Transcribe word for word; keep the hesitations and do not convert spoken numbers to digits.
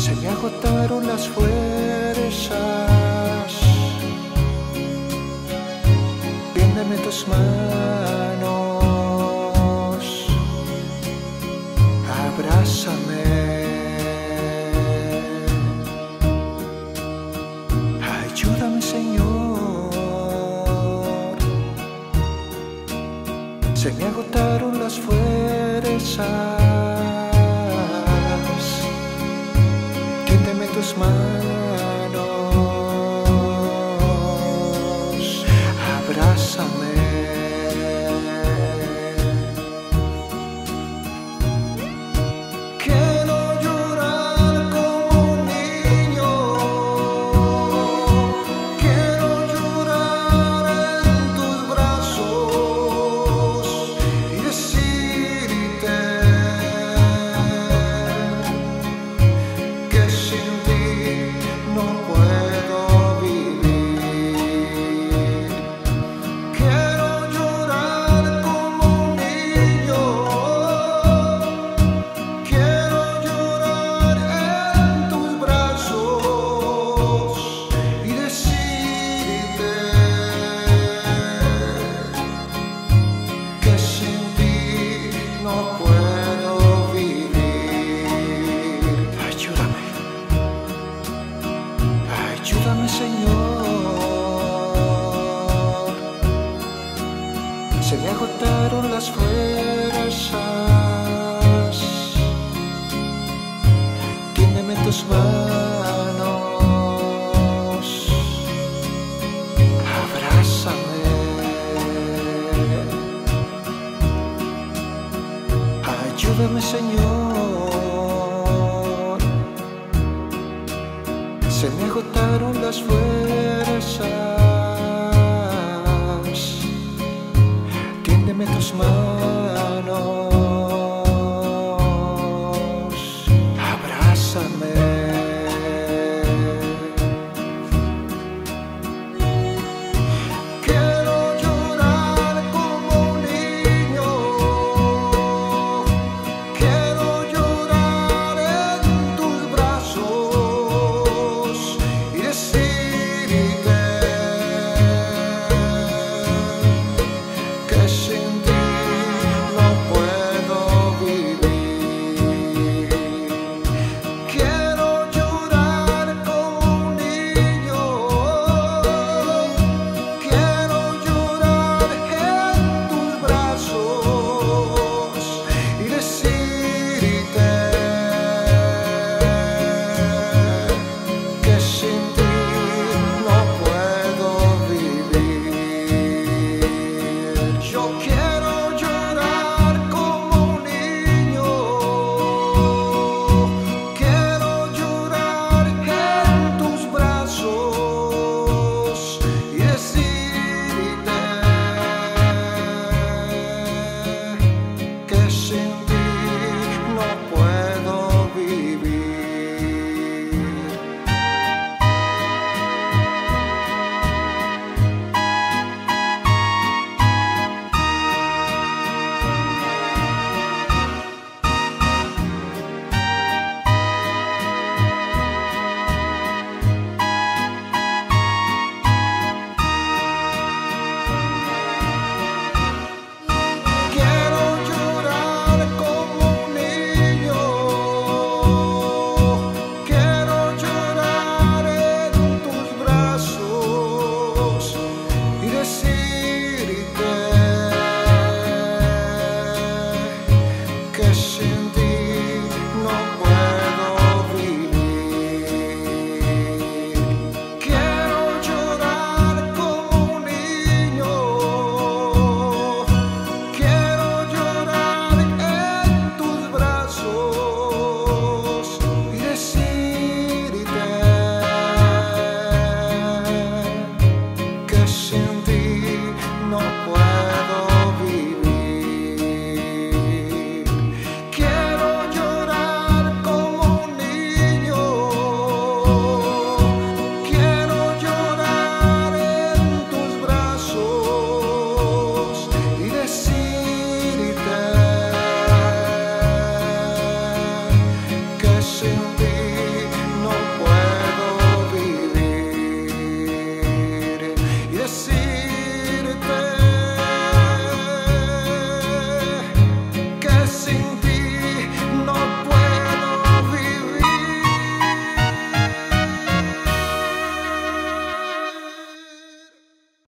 Se me agotaron las fuerzas. Tiéndeme tus manos, abrázame, ayúdame, Señor. Se me agotaron las fuerzas. Tiéndeme tus manos, abrázame. Quiero llorar como un niño, quiero llorar en tus brazos y decirte que sin ti no puedo vivir. Quiero llorar como un niño, quiero llorar en tus brazos y decirte que sin ti no puedo vivir. Ayúdame. Ayúdame, Señor. Se me agotaron las fuerzas. Tiéndeme tus manos, abrázame. Ayúdame, Señor. Se me agotaron las fuerzas. Tiéndeme tus manos.